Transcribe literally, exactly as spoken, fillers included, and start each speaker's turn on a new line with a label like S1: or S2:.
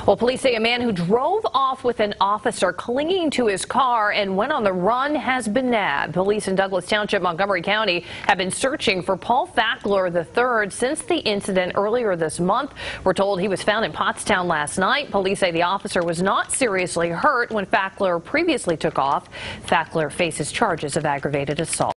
S1: Well, police say a man who drove off with an officer clinging to his car and went on the run has been nabbed. Police in Douglas Township, Montgomery County have been searching for Paul Fackler the third since the incident earlier this month. We're told he was found in Pottstown last night. Police say the officer was not seriously hurt when Fackler previously took off. Fackler faces charges of aggravated assault.